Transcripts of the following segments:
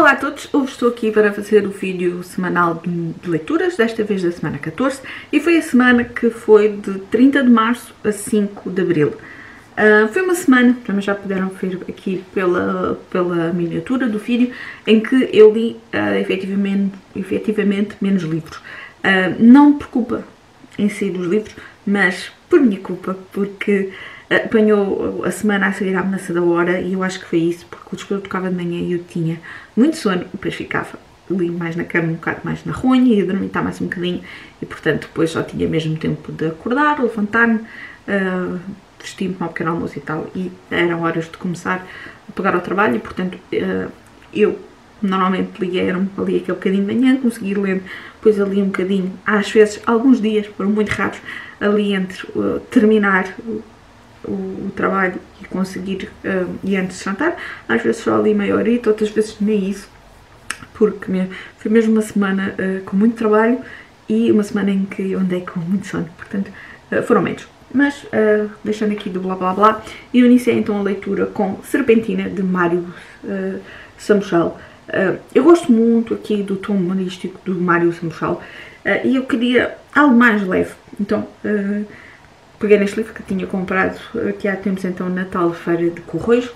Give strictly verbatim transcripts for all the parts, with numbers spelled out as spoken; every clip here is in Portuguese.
Olá a todos, hoje estou aqui para fazer o vídeo semanal de leituras, desta vez da semana catorze, e foi a semana que foi de trinta de março a cinco de abril. Uh, foi uma semana, também já puderam ver aqui pela, pela miniatura do vídeo, em que eu li uh, efetivamente, efetivamente menos livros. Uh, não por culpa em si dos livros, mas por minha culpa, porque apanhou a semana a seguir à mudança da hora e eu acho que foi isso, porque o despertador tocava de manhã e eu tinha muito sono e depois ficava ali mais na cama, um bocado mais na ronha e a dormir mais um bocadinho e portanto depois só tinha mesmo tempo de acordar, levantar-me, uh, vestir-me para um pequeno almoço e tal, e eram horas de começar a pegar ao trabalho e portanto uh, eu normalmente lia, era ali aquele bocadinho de manhã, consegui ler, depois ali um bocadinho, às vezes, alguns dias, foram muito raros, ali entre uh, terminar o, o trabalho e conseguir, uh, e antes de jantar, às vezes só ali meia horita, outras vezes nem isso, porque me, foi mesmo uma semana uh, com muito trabalho e uma semana em que eu andei com muito sono, portanto uh, foram menos. Mas, uh, deixando aqui do blá blá blá, eu iniciei então a leitura com Serpentina, de Mário uh, Samuel. Uh, eu gosto muito aqui do tom humorístico do Mário Samuel uh, e eu queria algo mais leve, então uh, peguei neste livro que tinha comprado aqui há tempos então na tal feira de Correios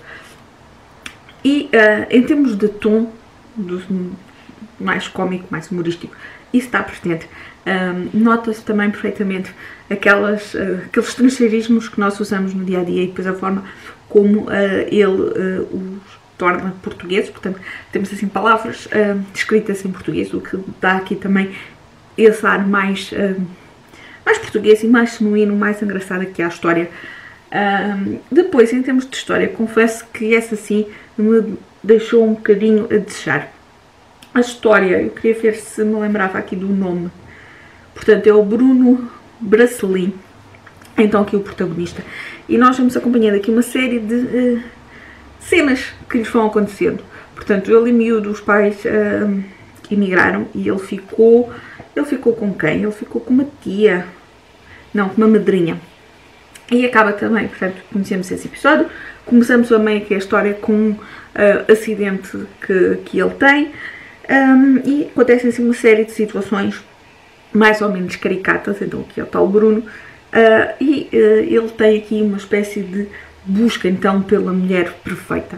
e uh, em termos de tom, do, mais cómico, mais humorístico, isso está presente. Um, nota-se também perfeitamente aquelas, uh, aqueles estrangeirismos que nós usamos no dia a dia e depois a forma como uh, ele uh, os torna portugueses, portanto temos assim palavras uh, escritas em português, o que dá aqui também esse ar mais, uh, mais português e mais genuíno, mais engraçado aqui à história. Uh, depois, em termos de história, confesso que essa sim me deixou um bocadinho a desejar. A história, eu queria ver se me lembrava aqui do nome, portanto é o Bruno Bracelin, então aqui o protagonista, e nós vamos acompanhando aqui uma série de uh, cenas que lhes vão acontecendo. Portanto, ele e miúdo, os pais uh, emigraram e ele ficou, ele ficou com quem? Ele ficou com uma tia, não, com uma madrinha. E acaba também, portanto, conhecemos esse episódio, começamos a meio que a história com um uh, acidente que, que ele tem um, e acontecem assim uma série de situações mais ou menos caricatas, então aqui é o tal Bruno, uh, e uh, ele tem aqui uma espécie de busca então pela mulher perfeita.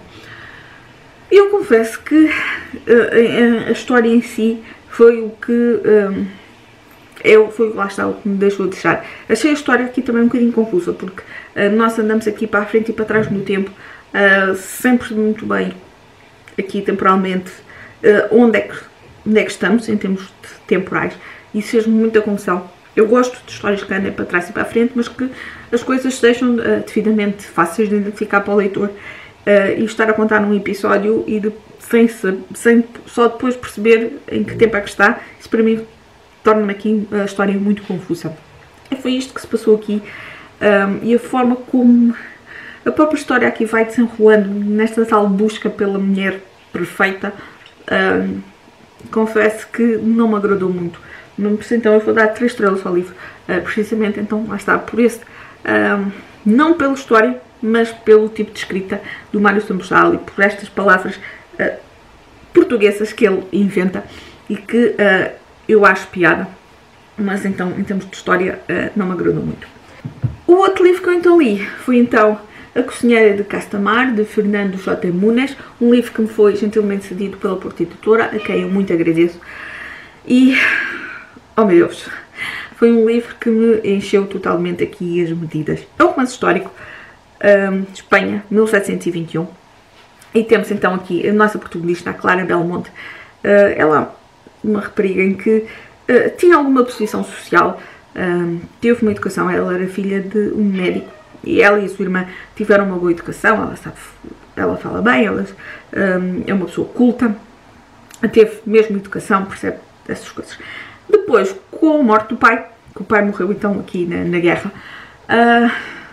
Eu confesso que uh, a história em si foi o que um, eu, foi lá está o que me deixou de deixar. Achei a história aqui também um bocadinho confusa, porque uh, nós andamos aqui para a frente e para trás no tempo, uh, sempre muito bem aqui temporalmente uh, onde, é que, onde é que estamos em termos temporais, e isso fez-me muita confusão. Eu gosto de histórias que andem para trás e para a frente, mas que as coisas sejam uh, devidamente fáceis de identificar para o leitor, uh, e estar a contar num episódio e de, sem, sem só depois perceber em que tempo é que está, isso para mim torna-me aqui a história muito confusa. E foi isto que se passou aqui, um, e a forma como a própria história aqui vai desenrolando nesta tal busca pela mulher perfeita, um, confesso que não me agradou muito. Então eu vou dar três estrelas ao livro, uh, precisamente, então lá está, por esse, uh, não pela história, mas pelo tipo de escrita do Mário Samuel e por estas palavras uh, portuguesas que ele inventa e que uh, eu acho piada, mas então em termos de história uh, não me agradou muito. O outro livro que eu então li foi então A Cozinheira de Castamar, de Fernando J. Muniz, um livro que me foi gentilmente cedido pela Porta Editora, a quem eu muito agradeço, e oh meu Deus, foi um livro que me encheu totalmente aqui as medidas. É um romance histórico, um, Espanha, mil setecentos e vinte e um, e temos então aqui a nossa protagonista, a Clara Belmonte. Uh, ela é uma rapariga em que uh, tinha alguma posição social, um, teve uma educação, ela era filha de um médico, e ela e a sua irmã tiveram uma boa educação, ela, sabe, ela fala bem, ela um, é uma pessoa culta, teve mesmo educação, percebe essas coisas. Depois, com a morte do pai, que o pai morreu então aqui na, na guerra, uh,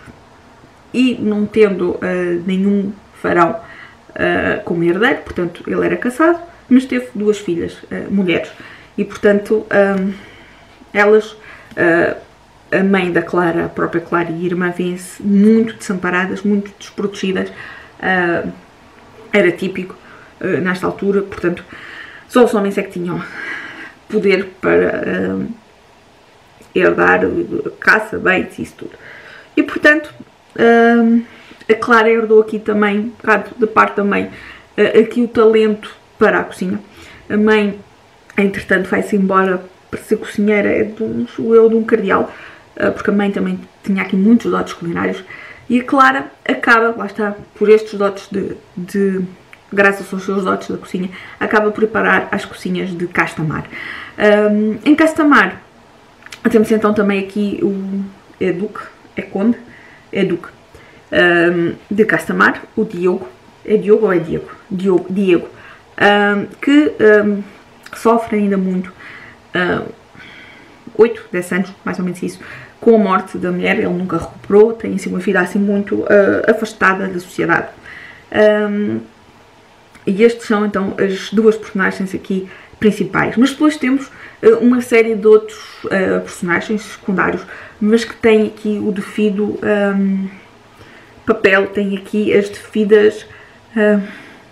e não tendo uh, nenhum farão uh, como herdeiro, portanto ele era casado, mas teve duas filhas, uh, mulheres, e portanto um, elas, uh, a mãe da Clara, a própria Clara e a irmã, vêm-se muito desamparadas, muito desprotegidas, uh, era típico. uh, nesta altura, portanto, só os homens é que tinham poder para uh, herdar uh, caça, bens e isso tudo. E, portanto, uh, a Clara herdou aqui também, um bocado da parte da mãe, uh, aqui o talento para a cozinha. A mãe, entretanto, vai-se embora para ser cozinheira, é de um, eu, de um cardeal, uh, porque a mãe também tinha aqui muitos dotes culinários. E a Clara acaba, lá está, por estes dotes de, de graças aos seus dotes da cozinha, acaba por preparar as cozinhas de Castamar. Um, em Castamar, temos então também aqui o é Duque, é Conde, é Duque, um, de Castamar, o Diogo, é Diogo ou é Diego? Diogo, Diego, um, que um, sofre ainda muito, um, oito, dez anos, mais ou menos isso, com a morte da mulher. Ele nunca recuperou, tem assim uma vida assim muito uh, afastada da sociedade. Um, e estes são então as duas personagens aqui principais. Mas depois temos uh, uma série de outros uh, personagens secundários, mas que têm aqui o devido um, papel, têm aqui as devidas... Uh,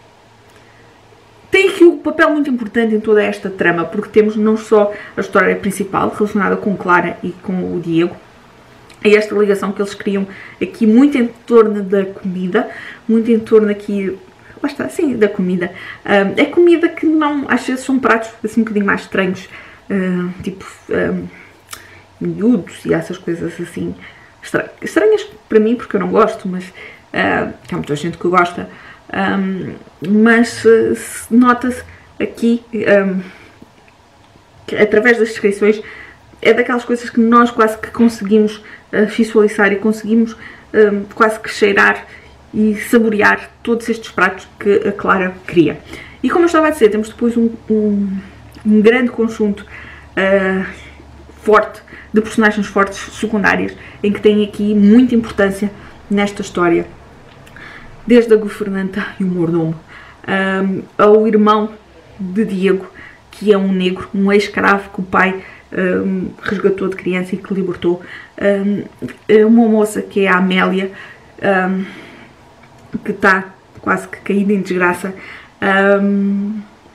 tem aqui um papel muito importante em toda esta trama, porque temos não só a história principal relacionada com Clara e com o Diego, e esta ligação que eles criam aqui muito em torno da comida, muito em torno aqui, lá está, sim, da comida. Um, é comida que não, às vezes são pratos assim um bocadinho mais estranhos, um, tipo um, miúdos e essas coisas assim, estranhas, estranhas para mim porque eu não gosto, mas uh, há muita gente que gosta. Um, mas uh, nota-se aqui, um, que através das descrições, é daquelas coisas que nós quase que conseguimos uh, visualizar e conseguimos um, quase que cheirar e saborear todos estes pratos que a Clara cria. E como eu estava a dizer, temos depois um, um, um grande conjunto uh, forte de personagens fortes secundárias, em que tem aqui muita importância nesta história. Desde a governanta e o mordomo, um, ao irmão de Diego, que é um negro, um ex-escravo que o pai um, resgatou de criança e que libertou. Um, uma moça que é a Amélia, um, que está quase que caída em desgraça. Um,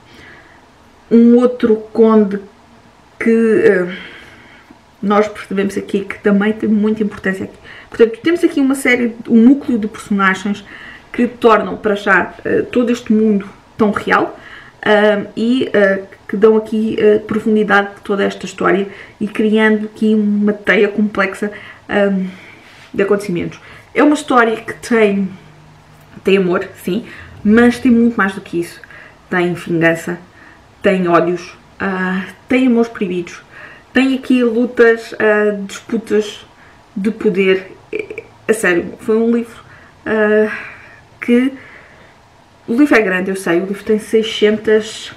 um outro conde que uh, nós percebemos aqui que também tem muita importância aqui. Portanto, temos aqui uma série, um núcleo de personagens que tornam para já uh, todo este mundo tão real uh, e uh, que dão aqui uh, profundidade de toda esta história e criando aqui uma teia complexa um, de acontecimentos. É uma história que tem, tem amor, sim, mas tem muito mais do que isso. Tem vingança, tem ódios, uh, tem amores proibidos, tem aqui lutas, uh, disputas de poder. A sério, foi um livro... Uh, que o livro é grande, eu sei, o livro tem seiscentas,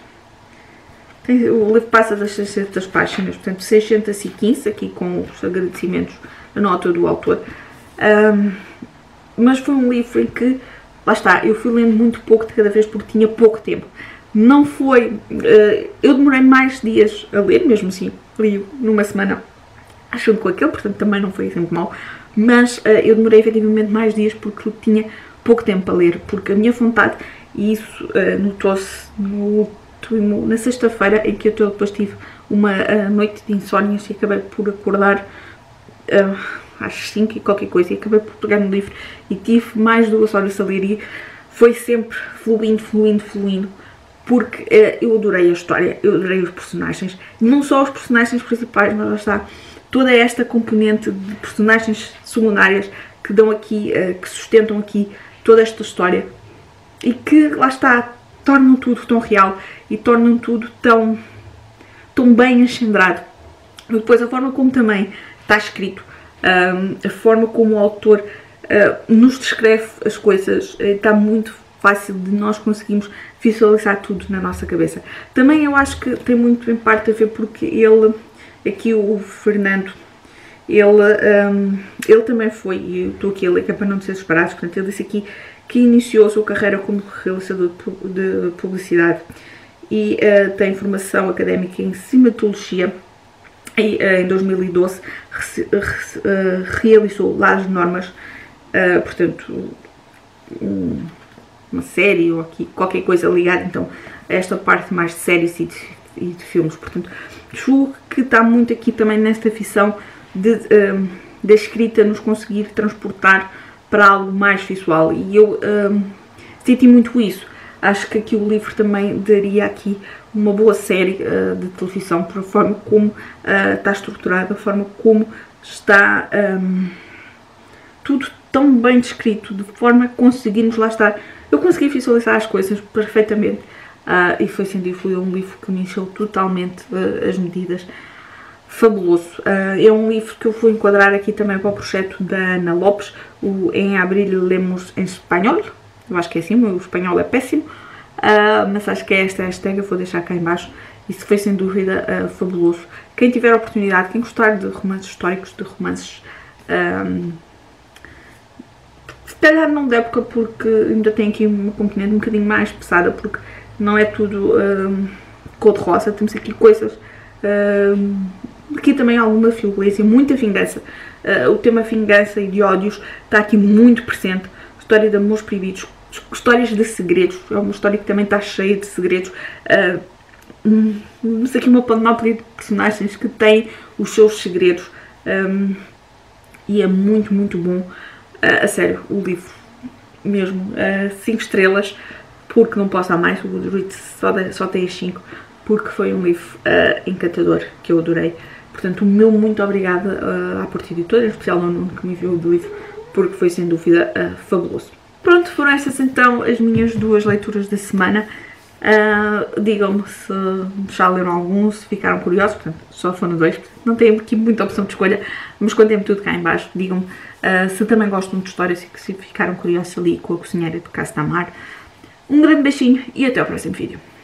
tem, o livro passa das seiscentas páginas, portanto seiscentas e quinze, aqui com os agradecimentos, a nota do autor, um, mas foi um livro em que, lá está, eu fui lendo muito pouco de cada vez porque tinha pouco tempo. Não foi, uh, eu demorei mais dias a ler, mesmo assim, li numa semana, achando com aquele, portanto também não foi sempre mau, mas uh, eu demorei efetivamente mais dias porque tinha pouco tempo para ler, porque a minha vontade, e isso uh, notou-se no último, na sexta-feira, em que eu depois tive uma uh, noite de insónias e acabei por acordar uh, às cinco e qualquer coisa, e acabei por pegar no livro e tive mais duas horas a ler e foi sempre fluindo, fluindo, fluindo, porque uh, eu adorei a história, eu adorei os personagens, não só os personagens principais, mas lá está, toda esta componente de personagens secundárias que dão aqui, uh, que sustentam aqui toda esta história e que, lá está, tornam tudo tão real e tornam tudo tão, tão bem engendrado. Depois a forma como também está escrito, um, a forma como o autor uh, nos descreve as coisas, uh, está muito fácil de nós conseguirmos visualizar tudo na nossa cabeça. Também eu acho que tem muito em parte a ver porque ele, aqui o Fernando, Ele, um, ele também foi, e eu estou aqui a ler que é para não ser separados, portanto ele disse aqui que iniciou a sua carreira como realizador de publicidade e uh, tem formação académica em cinematologia e uh, em dois mil e doze re, re, uh, realizou lá as normas, uh, portanto um, uma série ou aqui qualquer coisa ligada então a esta parte mais de séries e de, e de filmes. Portanto, julgo que está muito aqui também nesta ficção de, um, da escrita nos conseguir transportar para algo mais visual, e eu um, senti muito isso. Acho que aqui o livro também daria aqui uma boa série uh, de televisão, por a forma como uh, está estruturada, a forma como está um, tudo tão bem descrito, de forma a conseguirmos lá estar. Eu consegui visualizar as coisas perfeitamente uh, e foi sem dúvida um livro que me encheu totalmente uh, as medidas. Fabuloso. Uh, é um livro que eu vou enquadrar aqui também para o projeto da Ana Lopes, o Em Abril Lemos em Espanhol. Eu acho que é assim, o meu espanhol é péssimo, uh, mas acho que é esta hashtag, eu vou deixar cá em baixo. Isso foi sem dúvida uh, fabuloso. Quem tiver a oportunidade, quem gostar de romances históricos, de romances um, se calhar não de época, porque ainda tem aqui uma componente um bocadinho mais pesada, porque não é tudo um, cor-de-rosa, temos aqui coisas, um, aqui também alguma violência, muita vingança. Uh, o tema vingança e de ódios está aqui muito presente. História de amores proibidos, histórias de segredos, é uma história que também está cheia de segredos. Uh, Temos aqui uma panóplia de personagens que têm os seus segredos, um, e é muito, muito bom. Uh, a sério, o livro mesmo, cinco uh, estrelas, porque não posso dar mais. O Goodreads só, só tem as cinco, porque foi um livro uh, encantador, que eu adorei. Portanto, o meu muito obrigada uh, à Porta Editora, em especial ao Nuno que me enviou o livro, porque foi sem dúvida uh, fabuloso. Pronto, foram essas então as minhas duas leituras da semana. Uh, Digam-me se já leram algum, se ficaram curiosos. Portanto, só foram dois, não tenho aqui muita opção de escolha, mas contem-me tudo cá em baixo. Digam-me uh, se também gostam de histórias e se ficaram curiosos ali com a cozinheira do Caso da Mar. Um grande beijinho e até ao próximo vídeo.